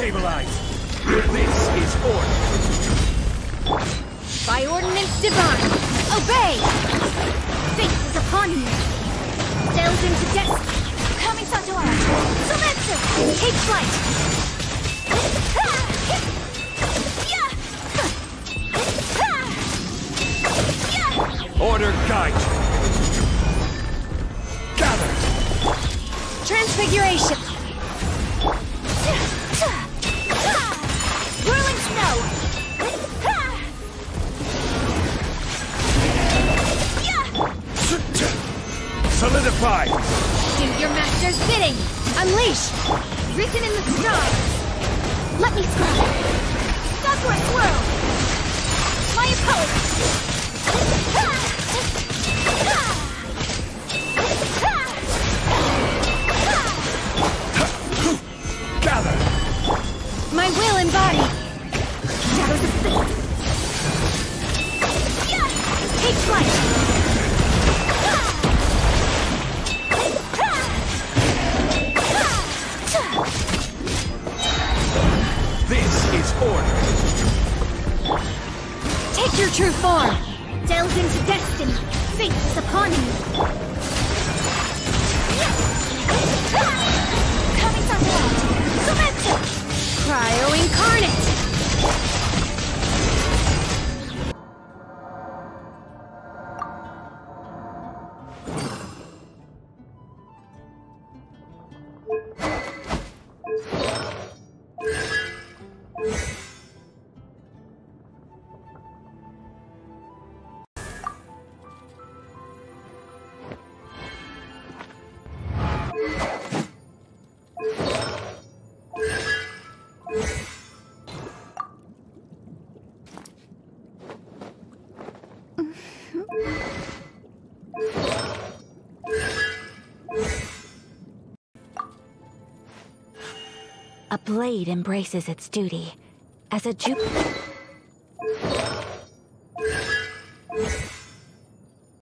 stabilized. This is order. By ordinance divine, obey! Fate is upon you. Delve into depth. Coming Santuara. Sometsu! Take flight. Order guide you. Gather. Transfiguration. Whirling snow. Solidify. Do your master's bidding. Unleash. Risen in the sky. Let me scry. Southward swirl. My opponent. Gather. My will embodied. Shadows of fate. Take flight. This is order. Take your true form. Delve into destiny. Fate is upon you. Coming from what? Sometsu! Cryo incarnate! A blade embraces its duty as a